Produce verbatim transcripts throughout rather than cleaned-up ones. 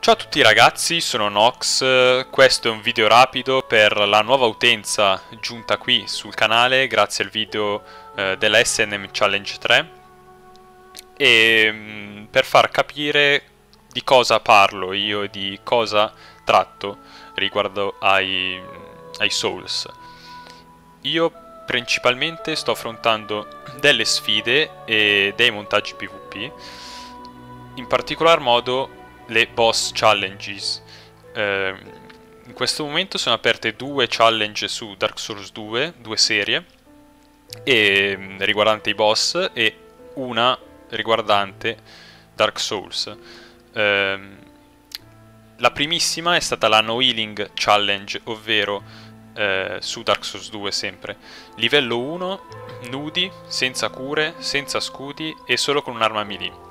Ciao a tutti ragazzi, sono Nox, questo è un video rapido per la nuova utenza giunta qui sul canale grazie al video eh, della S N M Challenge tre e mh, per far capire di cosa parlo io e di cosa tratto riguardo ai, ai Souls. Io principalmente sto affrontando delle sfide e dei montaggi PvP, in particolar modo le boss challenges. Eh, in questo momento sono aperte due challenge su Dark Souls due, due serie, e, riguardante i boss, e una riguardante Dark Souls. Eh, la primissima è stata la No Healing Challenge, ovvero eh, su Dark Souls due sempre. Livello uno, nudi, senza cure, senza scudi e solo con un'arma melee.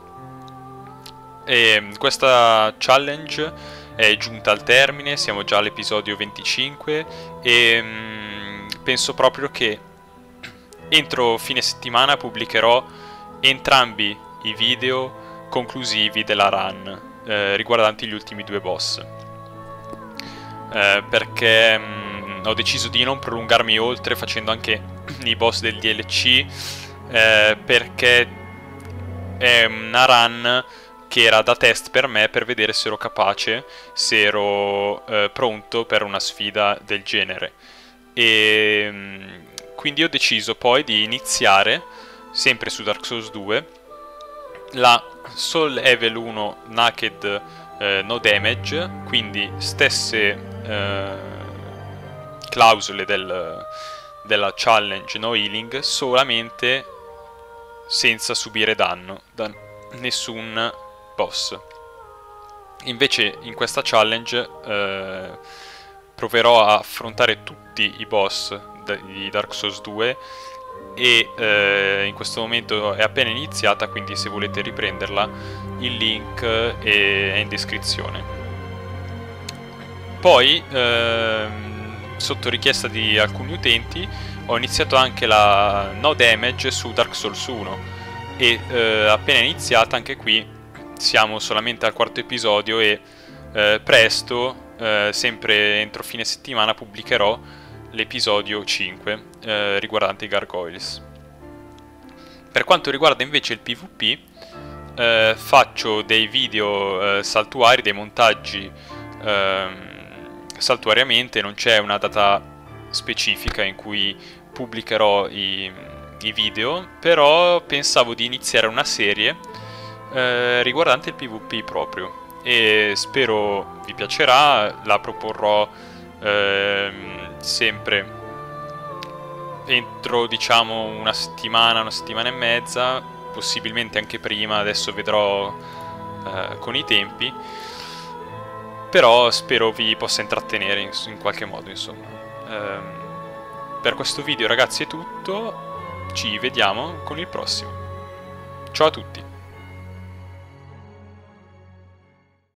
E questa challenge è giunta al termine, siamo già all'episodio venticinque e mh, penso proprio che entro fine settimana pubblicherò entrambi i video conclusivi della run eh, riguardanti gli ultimi due boss, eh, perché mh, ho deciso di non prolungarmi oltre facendo anche i boss del D L C, eh, perché è una run che era da test per me, per vedere se ero capace, se ero eh, pronto per una sfida del genere. E mh, quindi ho deciso poi di iniziare, sempre su Dark Souls due, la Soul Level uno Naked eh, No Damage, quindi stesse eh, clausole del, della challenge No Healing, solamente senza subire danno da nessun boss. Invece in questa challenge eh, proverò a affrontare tutti i boss di Dark Souls due e eh, in questo momento è appena iniziata, quindi se volete riprenderla il link è in descrizione. Poi ehm, sotto richiesta di alcuni utenti ho iniziato anche la No Damage su Dark Souls uno e eh, appena iniziata anche qui siamo solamente al quarto episodio e eh, presto, eh, sempre entro fine settimana, pubblicherò l'episodio cinque eh, riguardante i Gargoyles. Per quanto riguarda invece il PvP, eh, faccio dei video eh, saltuari, dei montaggi eh, saltuariamente, non c'è una data specifica in cui pubblicherò i, i video, però pensavo di iniziare una serie Eh, riguardante il PvP proprio, e spero vi piacerà. La proporrò ehm, sempre entro, diciamo, una settimana, una settimana e mezza, possibilmente anche prima, adesso vedrò eh, con i tempi, però spero vi possa intrattenere in, in qualche modo, insomma. Ehm, per questo video ragazzi è tutto, ci vediamo con il prossimo. Ciao a tutti.